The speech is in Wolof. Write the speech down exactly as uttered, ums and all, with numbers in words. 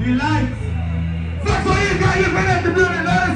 The lights. Saxo, you guys, you've been at the building. Let us